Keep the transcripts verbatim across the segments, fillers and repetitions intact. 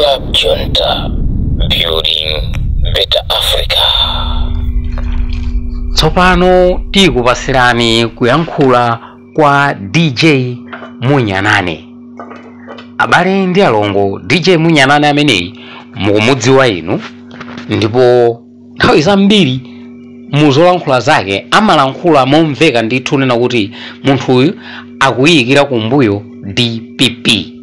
Club Junta, building better Africa. Tsopano tikupasirani kuyankhula kwa D J Munyanane. Abale ndi alongo, D J Munyanane ameneyi mukumudziwa inu, ndipo nthawi zambiri muzolankhula zake amalankhula momveka ndithu nena kuti munthu uyu akuyikira kumbuyo D P P.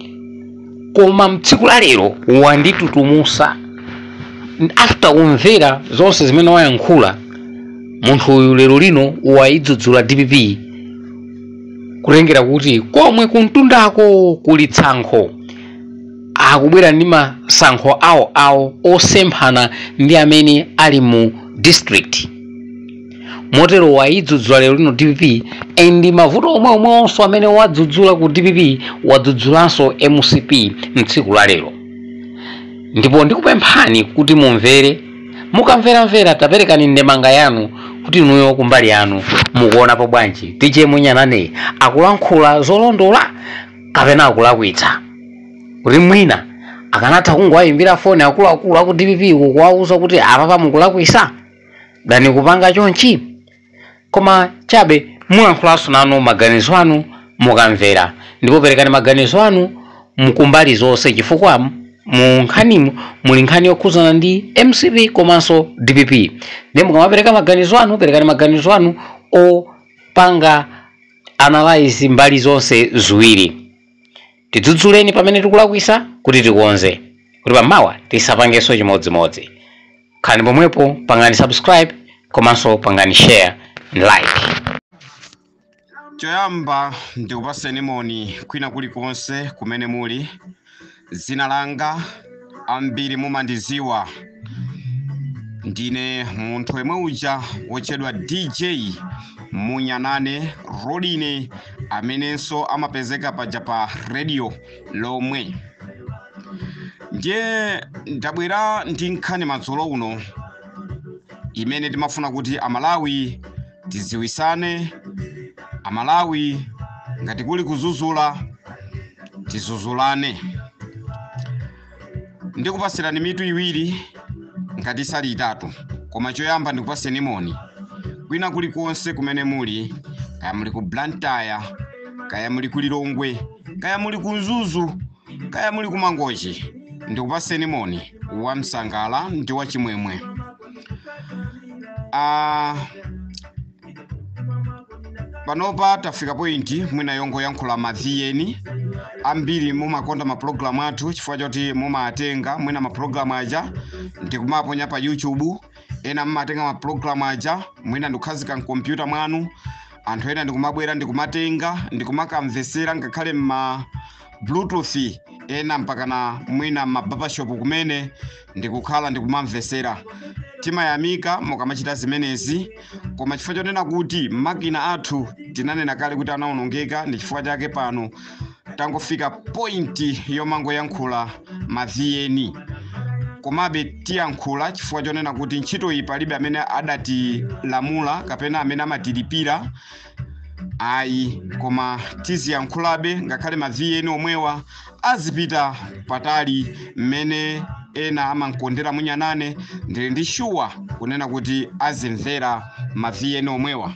Koma mtsiku la lero wanditutumusa after kumvera zonse zimene wayankhula. Munthu uyu lero lino Wadzudzula D P P kulengera kuti komwe kuntundako kuli Tsankho akubwera ndi masankho awo awo osemphana ndi amene ali mu district. Motero Wadzudzula lero lino D P P endi mavuto omwe omwenso amene wadzudzula ku D P P wadzudzulanso M C P mtsiku la lero. Ndipo ndikupemphani kuti mumvere, mukamvera mvera taperekani ndemanga yanu kuti inuyo kumbali yanu mukuona pa bwanji D J Munyanane akulankhula zolondola kapena akulakwitsa. Kuti mwina akanatha kungowayimbira foni akuluakulu aku D P P kuwauza kuti apa mukulakwitsa dani kupanga chonchi. Koma chabe muyankhulanso nanu maganizo anu mukamvera, ndipo perekani maganizo anu mukumbali zonse chifukwa mu nkhanimu muli nkhani yokhuzana ndi M C P komanso D P P. Ndipo mukamapereka maganizo anu, perekani maganizo anu opanga analyze mbali zonse ziwiri. Tidzudzuleni pamene tikulakwitsa kuti tikonze, kuti pamawa tisapangenso chimodzimodzi. Khalani pomwepo, pangani subscribe komanso pangani share and like. Choyamba ndikupaseni moni kwina kulikonse kumene muli. Zina langa ambiri mumandiziwa, ndine munthu yemwe uja wochedwa D J Munyanane Rodine, amenenso amapezeka paja pa radio lomwe. Ndiye ndabwera ndi nkhani madzulo uno imene timafuna kuti Amalawi tiziwisane, Amalawi ngati kuli kuzuzula tizuzulane. Ndikupasirani mitu iwiri ngati sali itatu, koma choyamba ndikupaseni moni kwina kulikonse kumene muli, kaya muli ku Blantyre, kaya muli ku Lilongwe, kaya muli ku Nzuzu, kaya muli ku Mangochi. Ndikupaseni moni wa msangala ndi wa chimwemwe. Ah, panopa tafika pointi mwina yongo yankhula madhiyeni ambiri mumakonda ma program athu chifukwa choti mumatenga mwina ma program aja ndikumaponya pa YouTube, ena mumatenga ma program aja mwina ndikukhazika mkompyuta mwanu, anthu ena ndikumabwera ndikumatenga ndikumakamvesera ngakhale ma Bluetooth, ena mpaka na mwina ma barbershop kumene ndikukhala ndikumamvesera. Timayamika mukamachita zimenezi, koma chifukwa chonena kuti makina athu tinanena kale kuti anaonongeka, ndi chifukwa chake pano tangofika point yomango yankhula madhiyeni. Komabe tiyankhula chifukwa chonena kuti ntchito iyi palibe amene adati lamula kapena amene amatilipira ayi, koma tiziyankhulabe ngakhale madhiyeni omwewa azipita patali mmene ena amankondera Munyanane. Ndili ndi shuwa kunena kuti azimvera madhiyeni omwewa.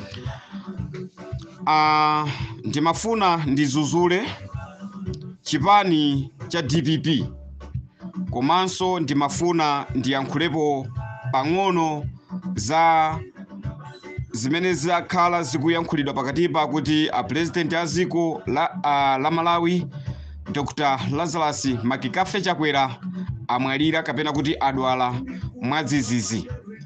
Ah, ndimafuna ndizuzule chipani cha D P P, komanso ndimafuna ndiyankhulepo pang'ono za zimene zakhala zikuyankhulidwa pakatipa kuti a president aziko la, uh, la Malawi Doctor Lazarus Makikafe Chakwera amwalira kapena kuti adwala mwadzizizi.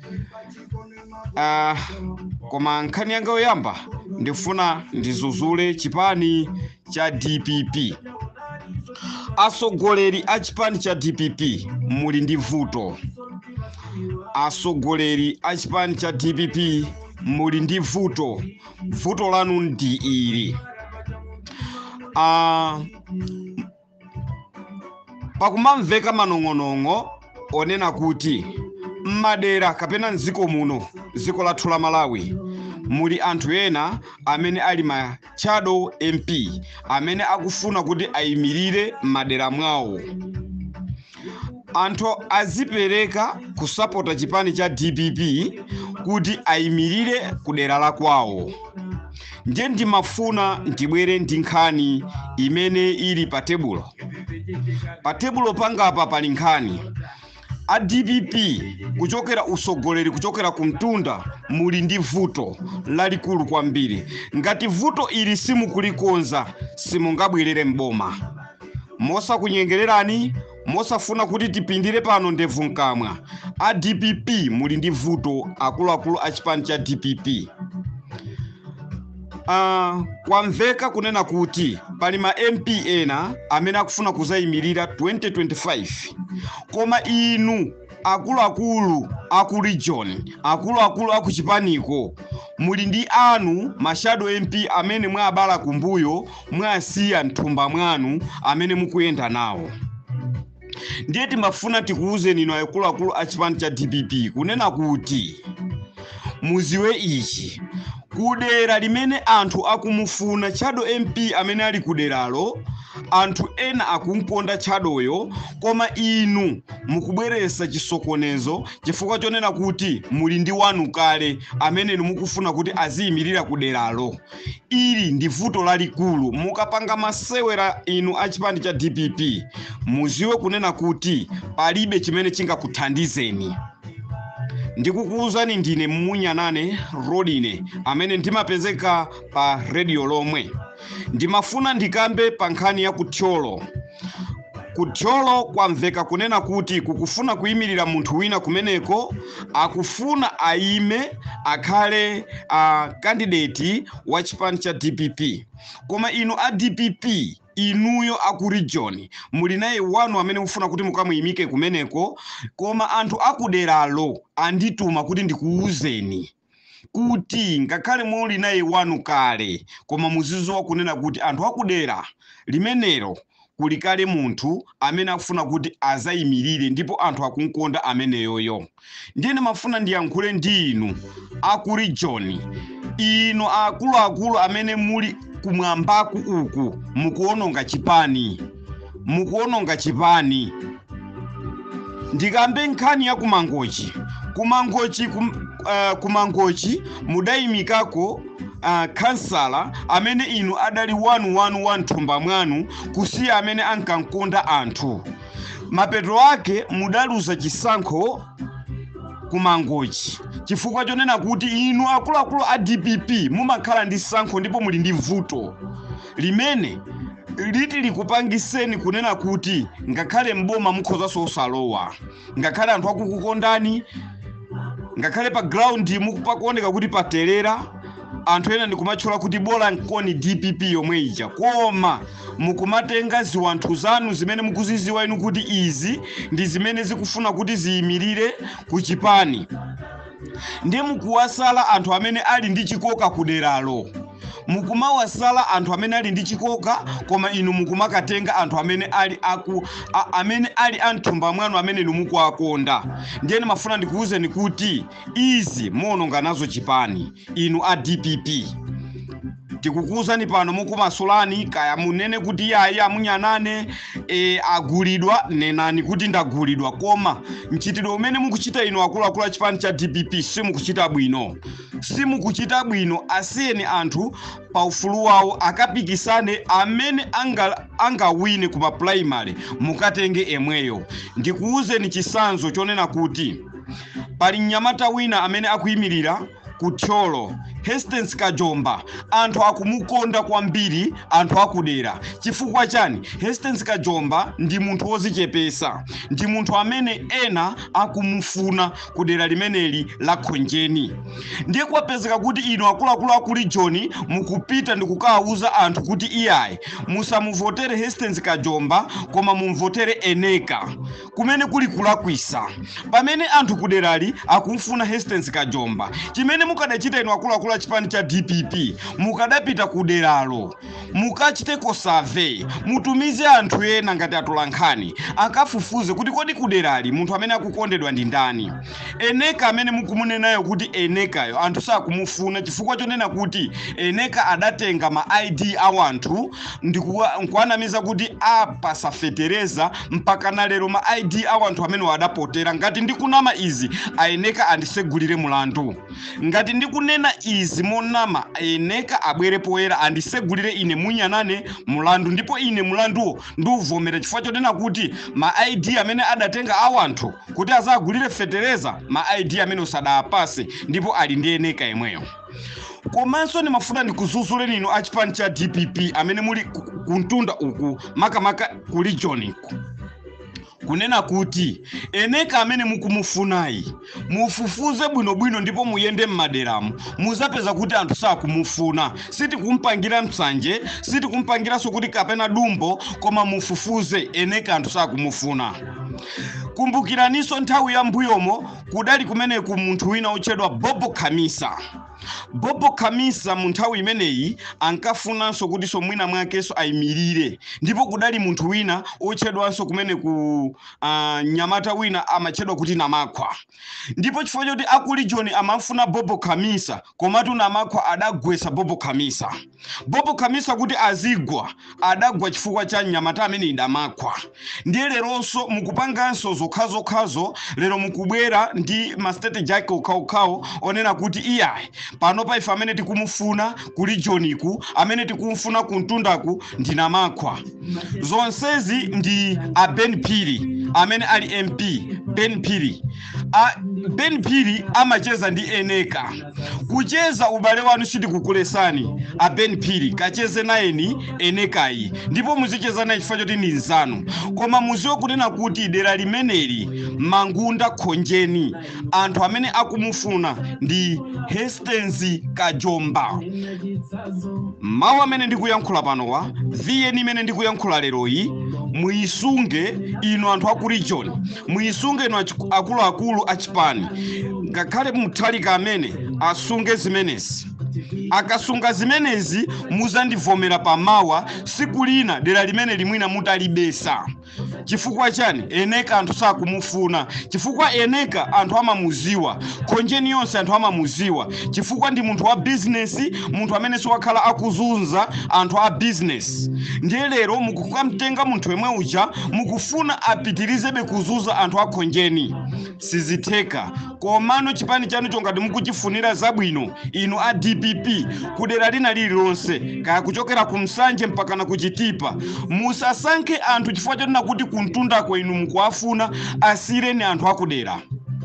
Uh, koma nkhani yanga yoyamba ndifuna ndizuzule chipani cha D P P. Asogoleri a chipani cha D P P muli ndi vuto. Asogoleri a chipani cha D P P muli ndi vuto. Vuto lanu ndi ili. Ah, uh, pakumamveka manong'onong'o onena kuti madera kapena nziko muno, ziko lathu la Malawi, muli anthu ena amene ali ma shadow M P amene akufuna kuti ayimirire madera mwawo. anthu azipereka kusapota chipani cha D P P kuti ayimirire kudera la kwawo. Ndiye ndimafuna ndibwere ndi nkhani imene ili pa tebulo. Pa tebulo pangapa pali nkhani a D P P kuchokera usogoleri kuchokera kumtunda muli ndi vuto lalikulu kwambiri. Ngati vuto ili simukulikonza simungabwerere mboma. Mosa kunyengererani, mosafuna kuti tipindire pano ndevu nkamwa. A D P P muli ndi vuto akuluakulu a chipani cha D P P. Uh, kwamveka kunena kuti pali ma M P ena amene akufuna kuzayimirira twenty twenty-five. Koma inu akuluakulu aku region, akuluakulu aku chipaniko, muli ndi anu mashado M P amene mwabala kumbuyo, mwasiya nthumba mwanu amene mukuyenda nawo. Ndiye timafuna tikuuze nino akuluakulu a chipani cha D P P kunena kuti muziwe ichi. Kudera limene anthu akumufuna Chado M P amene ali kuderalo, anthu ena akumponda Chadoyo, koma inu mukubweresa chisokonezo chifukwa chonena kuti muli ndi wanu kale amene mukufuna kuti aziyimirira kuderalo. Ili ndi vuto lalikulu. Mukapanga masewera inu a chipani cha D P P, muziwe kunena kuti palibe chimene chingakuthandizeni. Ndikukuuzani ndine Munyanane Rodine amene ndimapezeka pa radio lomwe. Ndimafuna ndikambe pa nkhani ya kutyolo. Kutyolo kwamveka kunena kuti kukufuna kuyimirira munthu wina kumeneko, akufuna aime akhale uh, candidate wa chipani cha D P P. Koma inu a D P P, inuyo aku region, muli naye wanu amene ufuna kuti mukamuyimike kumeneko, koma anthu akuderalo andituma kuti ndikuuzeni kuti ngakhale muli naye wanu kale, koma muzizowa kunena kuti anthu akudera limenero kulikale munthu amene akufuna kuti azayimirire ndipo anthu akunkonda ameneyoyo. Ndiye mafuna ndiyankhule ndi inu aku region, ino akuluakulu amene muli kumwambaku uku mukuononga chipani, mukuononga chipani. Ndikambe nkhani ya kumangochi. Kumangochi kum, uh, kumangochi mudayimikako uh, kansala amene inu adali wanu wanu wa nthumba mwanu kusiya amene ankankonda anthu. Mapeto ake mudaluza chisankho kumangochi chifukwa chonena kuti inu akuluakulu a D P P mumakhala ndi sankho ndipo muli ndi vuto limene liti likupangiseni kunena kuti ngakhale mboma mukhoza sosalowa, ngakhale anthu akukukondani, ngakhale pa ground mukupakuoneka kuti patelera, anthu ena ndikumatchula kuti bola nkoni D P P yomwe ija, koma mukumatenga ziwanthu zanu zimene mukuziziwa inu kuti izi ndi zimene zikufuna kuti ziyimirire ku chipani. Ndiye mukuwasala anthu amene ali ndi chikoka kuderalo. Mukumawasala anthu amene ali ndi chikoka, koma inu mukumakatenga anthu amene ali aku a, amene ali anthumba mwanu amene inu mukuakonda. Ndiye mafuna ndikuuzeni kuti izi mononga nazo chipani inu a D P P. Tikukuuzani pano mukumasulani kaya munene kuti yayi Munyanane e, agulidwa, nenani kuti ndagulidwa, koma mchitidwe umene mukuchita inu akuluakulu a chipani cha D P P simukuchita bwino. Simukuchita bwino, asiyeni anthu pa ufulu wawo akapikisane amene anga angawine kuma primary mukatenge emweyo. Ndikuuzeni chisanzo chonena kuti pali mnyamata wina amene akuyimirira kutyolo, Hastings Kajomba, anthu akumukonda kwambiri anthu akudera. Chifukwa chani? Hastings Kajomba ndi munthu wozichepesa, ndi munthu amene ena akumufuna kudera limeneli la Khonjeni. Ndiye kwapezeka kuti inu akuluakulu aku region mukupita ndi kukawuza anthu kuti iyayi musamuvotere Hastings Kajomba koma mumvotere Eneka, kumene kuli kulakwisa. Pamene anthu kuderali akumfuna Hastings Kajomba, chimene mukadachita inu akuluakulu la chipani cha D P P mukadapita kuderalo mukachiteko survey mutumize anthu ena ngati atolankhani akafufuze kuti kodi kuderali munthu amene akukondedwa ndi ndani. Eneka amene mukumunenayo kuti enekayo anthu sakumufuna chifukwa chonena kuti eneka adatenga ma I D a anthu ndikuanamiza kuti apasa fetereza mpaka na lero ma I D a anthu amene wadapotera. Ngati ndikunama izi aeneka andisegulire mulandu, ngati ndikunena izi monama eneka abwere poyera andisegulire ine Munyanane mulandu, ndipo ine mulanduwo nduvomera chifukwa chonena kuti ma I D amene adatenga a anthu kuti azagulire fetereza ma I D amene usadapase ndipo ali ndi eneka yemweyo. Komanso ni mafuna ndikuzuzule nino a chipani cha D P P amene muli kuntunda uku makamaka ku region kunena kuti eneka amene mukumufunayi mufufuze bwino bwino ndipo muyende mmaderamu muzapeza kuti anthu sakumufuna. Siti kumpangira msanje, siti kumpangiranso kuti kapena dumbo, koma mufufuze eneka anthu sakumufuna. Kumbukiraniso nthawi ya mbuyomo kudali kumene ku munthu wina otchedwa Bobo Khamisa. Bobo Khamisa mu nthawi imeneyi ankafunanso kuti so mwina mwakeso ayimirire, ndipo kudali munthu wina otchedwanso kumene ku uh, nyamata wina amatchedwa kuti Namakwa. Ndipo chifukwa choti aku region amafuna Bobo Khamisa komatu Namakwa adagwesa Bobo Khamisa. Bobo Khamisa kuti azigwa adagwa chifukwa cha nyamata amene Namakwa. Ndiye leronso mukupanganso zokhazo khazo lero mukubwera ndi ma strategy okhaokhawo onena kuti iyayi pano pa ife amene tikumufuna ku region iku amene tikumufuna ku mtundaku ndi Namakwa. Zonsezi ndi a Ben Phiri amene ali M P Ben Phiri. A Ben Phiri amacheza ndi eneka. Kucheza ubale wanu siti kukulesani a Ben Phiri kacheze nayeni enekayi ndipo muzicheza naye chifukwa choti ndi nzanu. Koma muziwe kunena kuti dera limeneli Mangunda Khonjeni anthu amene akumufuna ndi Hastings Kajomba. Mawu amene ndikuyankhula panowa viyeni imene ndikuyankhula leroyi muisunge ino anthu aku region, muisunge ino akuluakulu a chipani, ngakhale muthalika amene asunge zimenezi. Akasunga zimenezi muzandivomera pamawa siku lina dera limene limwina mutalibesa. Chifukwa chani? Eneka anthu sakumufuna. Chifukwa eneka anthu amamuziwa, Khonjeni yonse anthu amamuziwa chifukwa ndi munthu wa business, munthu amene siwakhala akuzunza anthu a business. Ndiye lero mukukamtenga munthu yemwe uja mukufuna apitirizebe kuzunza anthu a Khonjeni. Sizitheka. Komano chipani chanu chongati mukuchifunira zabwino inu a D P P kudera lina lililonse kaya kuchokera ku Msanje mpaka na kuchitipa musasankhe anthu chifukwa chonena kuti kuntundako inu mukuafuna. Asireni anthu akudera,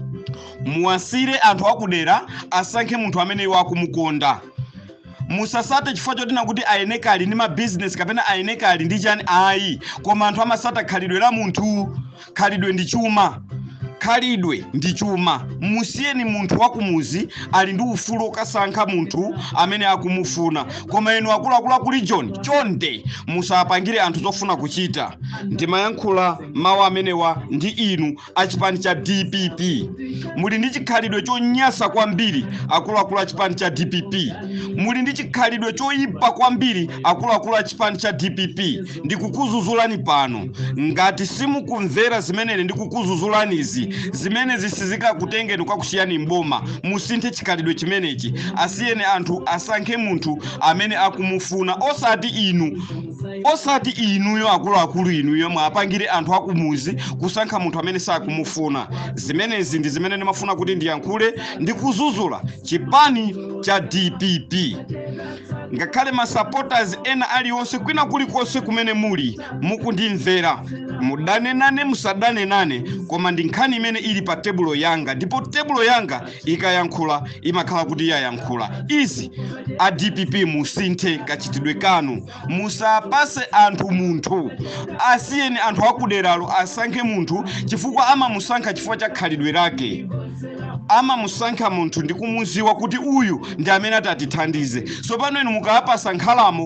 muasire anthu akudera, asankhe munthu amene wakumukonda. Musasate chifukwa chonena kuti ayeneka ali ndi ma business kapena ayeneka ali ndi chani ayi, koma anthu amasata khalidwe la munthu. Khalidwe ndi chuma, khalidwe ndi chuma. Musiyeni munthu wakumuzi ali ndi ufulu okasankha munthu amene akumufuna. Koma inu akuluakulu aku region chonde musapangire anthu zofuna kuchita. Ndimayankhula mawu amenewa ndi inu a chipani cha D P P. Muli ndi chikhalidwe chonyasa kwambiri akuluakulu a chipani cha D P P. Muli ndi chikhalidwe choyipa kwambiri akuluakulu a chipani cha D P P. Ndikukuzuzulani pano. Ngati simukumvera zimenene ndikukuzuzulanizi, zimene zisizika kutengeni kwa kushiyani mboma, musinthe chikhalidwe chimenechi. Asiyene anthu asankhe munthu amene akumufuna, osati inu. Osati inuyo akuluakulu inuyo mwapangire anthu akumuzi kusankha munthu amene sakumufuna. Zimenezi ndi zimene ndimafuna kuti ndiyankhule ndikuzuzula chipani cha D P P. Ngakhale ma supporters ena aliyonse kwina kulikonse kumene muli mukundimvera, mudane nane musadane nane, koma ndi nkhani imene ili pa tebulo yanga, ndipo tebulo yanga ikayankhula imakhala kuti yayankhula. Izi a D P P musinthe kachitidwe kanu, musapase anthu munthu. Asiyeni anthu akuderalo asankhe munthu chifukwa amamusankha chifukwa cha khalidwe lake. Ama musankha munthu ndikumuziwa kuti uyu ndi amene atatithandize. So pano inu mukapasa nkhalamo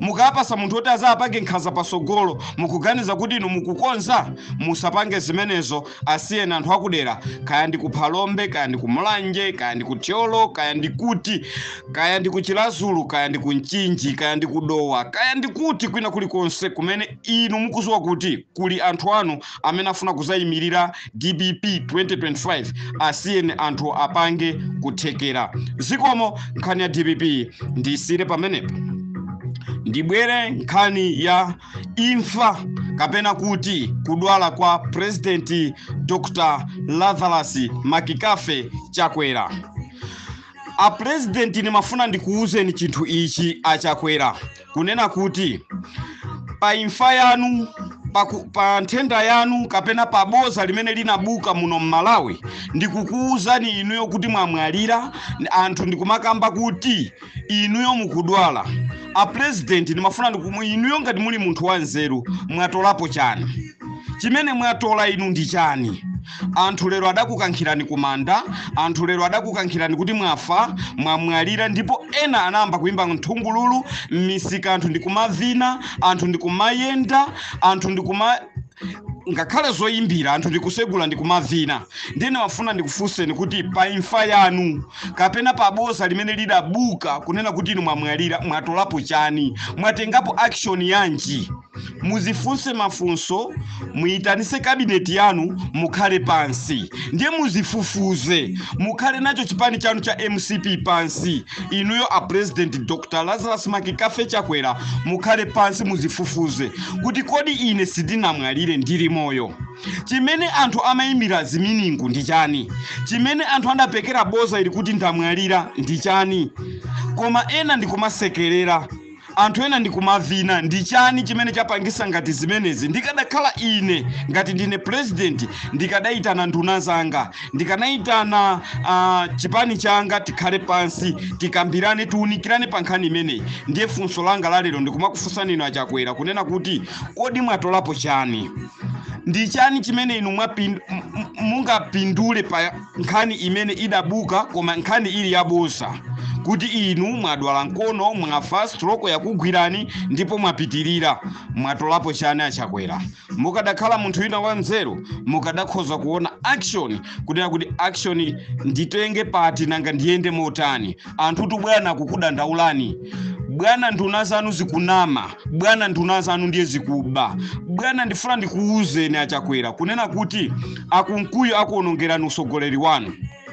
mukapasa munthu oti azapange nkhanza pasogolo mukuganiza kuti inu mukukonza. Musapange zimenezo, asiyeni anthu akudera, kaya ndi kuphalombe, kaya ndi kumulanje, kaya ndi kutyolo, kaya ndi kuti, kaya ndi kuchilazulu, kaya ndi kunchinji, kaya ndi kudowa, kaya ndi kuti kwina kulikonse kumene inu mukuziwa kuti kuli anthu anu amene afuna kuzayimirira D B P twenty twenty-five. Asiyeni anthu apange kuthekera. Zikomo nkhani ya D B P ndisire pamenepo. Ndibwere nkhani ya imfa kapena kuti kudwala kwa President Doctor Lazarus Makikafe Chakwera. A president ni mafuna ndikuuzeni chinthu ichi achakwera kunena kuti pa imfa yanu pa, pa nthenda yanu kapena pa boza limene linabuka muno Malawi ndikukuuzani inuyo kuti mwamwalira anthu ndikumakamba kuti inuyo mukudwala. A president ni mafuna ndikumu inuyo ngati muli munthu wanzeru mwatolapo chani? Chimene mwatola inu ndi chani? Anthu lero adakukankhirani kumanda, anthu lero adakukankhirani kuti mwafa, mwamwalira, ndipo ena anamba kuimba mthungululu, misika anthu ndikumavina, anthu ndikumayenda, anthu ndikuma ngakhale zoyimbira anthu ndikusegula ndikumavina. Ndine wafuna ndikufunseni kuti pa imfa yanu kapena pa boza limene lidabuka kunena kuti inu mwamwalira mwatolapo chani? Mwatengapo action yanji? Muzifunse mafunso, muitanise kabineti yanu, mukhale pansi ndiye muzifufuze, mukhale nacho chipani chanu cha M C P pansi. Inuyo a President Doctor Lazarus Makikafe Chakwera mukhale pansi muzifufuze kuti kodi ine sindinamwalire ndili moyo. Chimene anthu amayimira ziminingu ndi chani? Chimene anthu andapekera boza ili kuti ndamwalira ndi chani? Koma ena ndikumasekerera, anthu ena ndikumavina, ndi chani chimene chapangisa ngati zimenezi? Ndikadakhala ine ngati ndine president ndikadaitana nduna zanga, ndikanaitana uh, chipani changa tikhale pansi tikambirane tiunikirane pa nkhani imeneyi. Ndiye funso langa la lero ndikumakufunsani inu achakwera kunena kuti kodi mwatolapo chani? Ndi chani chimene inu mungapindule pa nkhani imene idabuka koma nkhani ili yabosa kuti inu mwadwala nkono, mwafa, stroke yakugwirani ndipo mwapitirira? Mwatolapo chani achakwera? Mukadakhala munthu wina wanzeru mukadakhoza kuona action kunena kuti action nditenge pati nanga ndiyende motani. Anthu tu bwana kukudandaulani, bwana nduna zanu zikunama, bwana nduna zanu ndiye zikuba. Bwana ndifuna ndikuuzeni achakwera kunena kuti akunkuyo akuonongerani usogoleri wanu.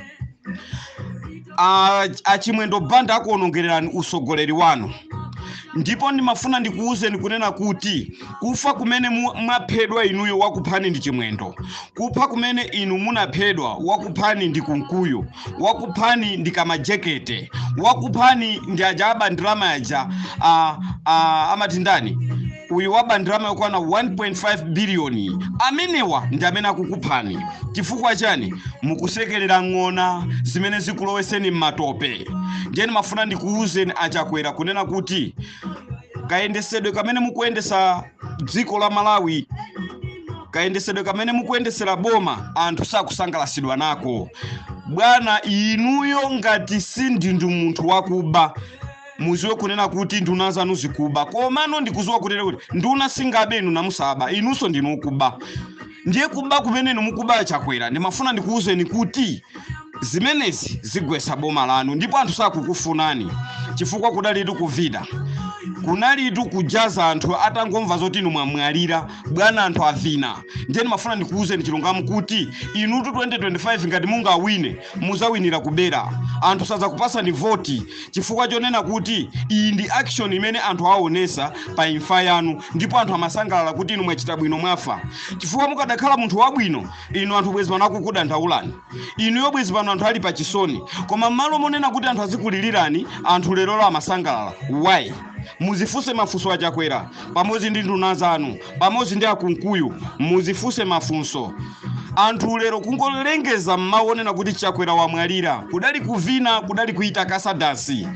A, achimwendo banda akuonongerani usogoleri wanu. Ndipo ndimafuna ndikuuzeni kunena kuti kufa kumene mwaphedwa inuyo wakuphani ndi chimwendo, kupha kumene inu munaphedwa wakuphani ndi kunkuyo, wakuphani ndi kamajekete, wakuphani ndi aja abandirama aja a, a, amatindani uyu wabandirama yokwana one point five billion. Amenewa ndi amene akukuphani. Chifukwa chani? Mukusekerera ng'ona zimene zikuloweseni mmatope. Ndiye mafuna ndikuuzeni achakwera kunena kuti kayendesedwe kamene mukuendesa dziko la Malawi, kayendesedwe kamene mukuendesera boma, anthu sakusangalasidwa nako. Bwana inuyo ngati sindi ndi munthu wakuba, muziwe kunena kuti nduna zanu zikuba. Komano ndikuziwa kunena kuti nduna singabe inu namusaba, inunso ndinu kuba. Ndiye kuba kumene inu mukuba achakwera ndimafuna ndikuuzeni kuti zimenezi zigwesa boma lanu ndipo anthu sakukufunani. Chifukwa kudalitu kuvida, kunalitu kujaza anthu atangomva zoti inu mwamwalira, bwana anthu avina. Ndiye mafuna ndikuuzeni chilungamo kuti inutu twenty twenty-five ngati mungawine muzawinira kubera. Anthu saza kupasa ni voti chifukwa chonena kuti iyi ndi action imene anthu aonesa pa imfa yanu ndipo anthu amasangalala kuti inu mwachita bwino mwafa. Chifukwa mukadakhala munthu wabwino inu anthu bwezi pano akukudandaulani, inu yobwezi pano anthu ali pa chisoni. Koma malo monena kuti anthu azikulilirani, anthu lero amasangalala. Why? Muzifunse mafunso achakwera pamodzi ndi nduna zanu, pamodzi ndi akunkuyu, muzifunse mafunso. Anthu lero kungolengeza mmaonena kuti Chakwera wamwalira, kudali kuvina, kudali kuita kasadasi.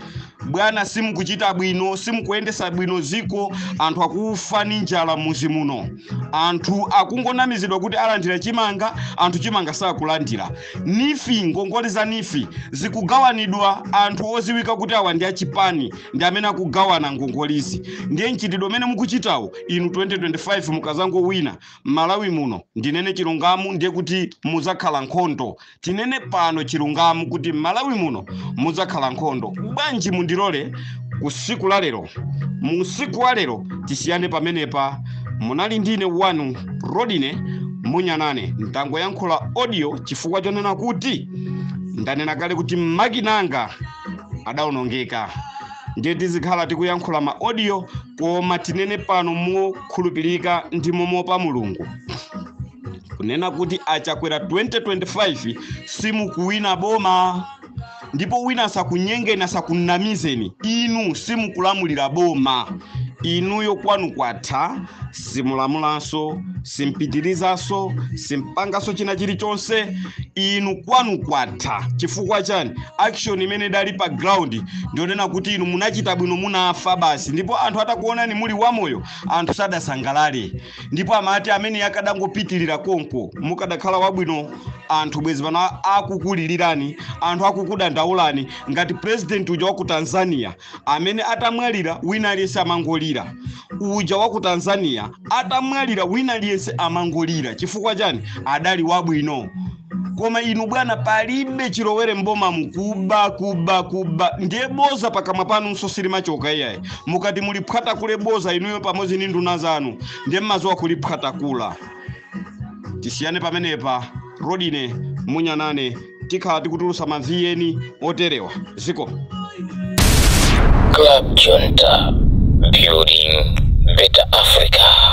bwana simukuchita bwino simukuendesa bwino ziko anthu akufa ni njala muzi muno anthu akungonamizidwa kuti alandira chimanga anthu chimanga sakulandira nifi ngongole za nifi zikugawanidwa anthu oziwika kuti awa ndi achipani ndi amene akugawana ngongolisi ndiye nchitidwe mene mukuchitawo inu twenty twenty-five mukazango wina Malawi muno ndinene chilungamu ndiye kuti muzakhala nkhondo tinene pano chilungamu kuti Malawi muno muzakhala nkhondo bwanji mundilole usiku la lero musiku wa lero tisiyane pamenepa munali ndine wanu Rodine Munyanane ntango yankhula audio chifukwa chonena kuti ndanena kale kuti makinanga adaonongeka ndiye tizikhala tikuyankhula ma audio koma tinene pano mokhulupirika ndi momopa Mulungu kunena kuti achakwera twenty twenty-five simukuwina boma ndipo wina sakunyengeni sakunamizeni inu simukulamulira boma inuyo kwanu kwatha simulamulanso simpitirizaso simpangaso china chilichonse inu kwanu kwatha chifukwa chani action imene dali pa ground ndionena kuti inu munachita bwino munafa basi ndipo anthu atakuonani muli wamoyo anthu sadasangalale ndipo amati amene yakadangopitirira konko mukadakhala wabwino anthu bwezi pano akukulilirani anthu akukudandaulani ngati president uja wa ku Tanzania amene atamwalira wina aliyense amangolira uja wa ku Tanzania atamwalira wina aliyense amangolira chifukwa chani adali wabwino koma inu bwana palibe chilowere mboma mukuba kuba kuba ndiye boza pakamwa panu nsosiri machoka iyayi mukati muliphata kule boza inuyo pamodzi ndi nduna zanu ndiye mmazo wakuliphata kula tisiyane pamenepa Rodine Munyanane tikhala tikutulusa maviyeni oterewa ziko Club Junta, building better Africa.